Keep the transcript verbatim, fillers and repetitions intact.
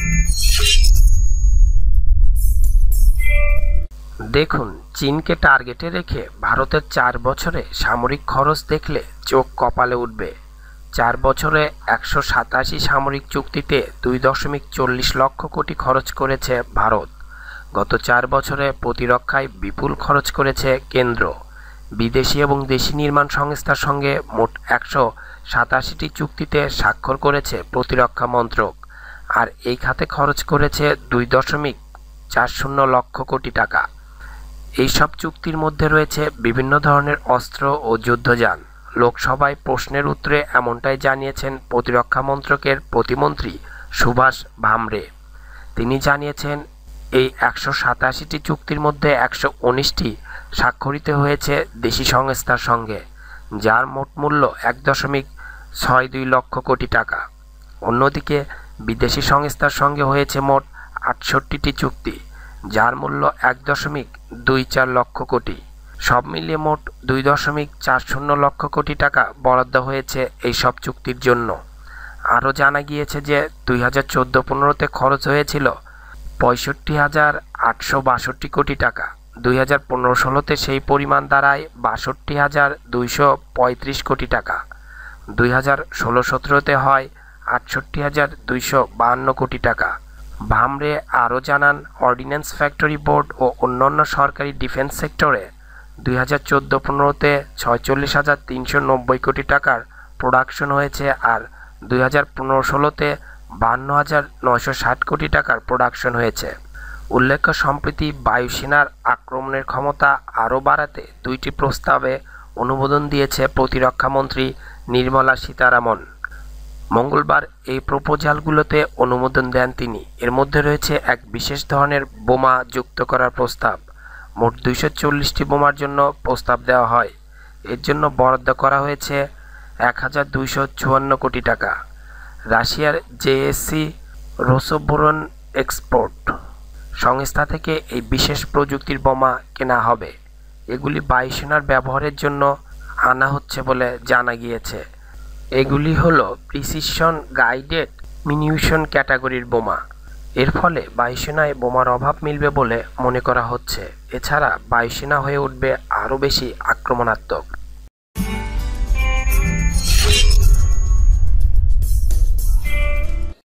দেখুন, চীনকে টার্গেটে রেখে ভারতের চার বছরে সামরিক খরচ দেখলে চোখ কপালে উঠবে। চার বছরে একশো সাতাশি সামরিক চুক্তিতে দুই দশমিক চল্লিশ লক্ষ কোটি খরচ করেছে ভারত। গত চার বছরে প্রতিরক্ষায় বিপুল খরচ করেছে কেন্দ্র। বিদেশি এবং দেশি নির্মাণ সংস্থার সঙ্গে মোট একশো সাতাশিটি চুক্তিতে স্বাক্ষর করেছে প্রতিরক্ষা মন্ত্রক, আর এই খাতে খরচ করেছে দুই দশমিক চার শূন্য লক্ষ কোটি টাকা। এই সব চুক্তির মধ্যে রয়েছে বিভিন্ন ধরনের অস্ত্র ও যুদ্ধযান। লোকসভায় প্রশ্নের উত্তরে এমনটাই জানিয়েছেন প্রতিরক্ষা মন্ত্রকের প্রতিমন্ত্রী সুভাষ ভামরে। তিনি জানিয়েছেন, এই একশো সাতাশিটি চুক্তির মধ্যে একশো উনিশটি স্বাক্ষরিত হয়েছে দেশি সংস্থার সঙ্গে, যার মোট মূল্য এক দশমিক ছয় দুই লক্ষ কোটি টাকা। অন্যদিকে বিদেশি সংস্থার সঙ্গে হয়েছে মোট আটষট্টিটি চুক্তি, যার মূল্য এক দশমিক দুই চার লক্ষ কোটি। সব মিলিয়ে মোট দুই দশমিক চার শূন্য লক্ষ কোটি টাকা বরাদ্দ হয়েছে এই সব চুক্তির জন্য। আরও জানা গিয়েছে যে দুই হাজার চোদ্দো পনেরোতে খরচ হয়েছিল পঁয়ষট্টি হাজার আটশো বাষট্টি কোটি টাকা। দুই হাজার পনেরো ষোলোতে সেই পরিমাণ দাঁড়ায় বাষট্টি হাজার দুইশো পঁয়ত্রিশ কোটি টাকা। দুই হাজার ষোলো সতেরোতে হয় আটষট্টি হাজার দুইশো বাহান্ন কোটি টাকা। ভামরে আরও জানান, অর্ডিন্যান্স ফ্যাক্টরি বোর্ড ও অন্যান্য সরকারি ডিফেন্স সেক্টরে দুই হাজার চোদ্দো পনেরোতে ছয়চল্লিশ হাজার তিনশো নব্বই কোটি টাকার প্রোডাকশন হয়েছে, আর দুই হাজার পনেরো ষোলোতে বান্ন হাজার নয়শো ষাট কোটি টাকার প্রোডাকশন হয়েছে। উল্লেখ্য, সম্প্রতি বায়ুসেনার আক্রমণের ক্ষমতা আরও বাড়াতে দুইটি প্রস্তাবে অনুমোদন দিয়েছে প্রতিরক্ষামন্ত্রী নির্মলা সীতারামন। মঙ্গলবার এই প্রপোজালগুলোতে অনুমোদন দেন তিনি। এর মধ্যে রয়েছে এক বিশেষ ধরনের বোমা যুক্ত করার প্রস্তাব। মোট দুইশো চল্লিশটি বোমার জন্য প্রস্তাব দেওয়া হয়। এর জন্য বরাদ্দ করা হয়েছে এক হাজার দুইশো চুয়ান্ন কোটি টাকা। রাশিয়ার জেএসসি রোসোবোরন এক্সপোর্ট সংস্থা থেকে এই বিশেষ প্রযুক্তির বোমা কেনা হবে। এগুলি বায়ুসেনার ব্যবহারের জন্য আনা হচ্ছে বলে জানা গিয়েছে। এগুলি হলো প্রিসিশন গাইডেড মিনিউশন ক্যাটাগরির বোমা। এর ফলে বায়ুসেনায় বোমার অভাব মিলবে বলে মনে করা হচ্ছে। এছাড়া বায়ুসেনা হয়ে উঠবে আরও বেশি আক্রমণাত্মক।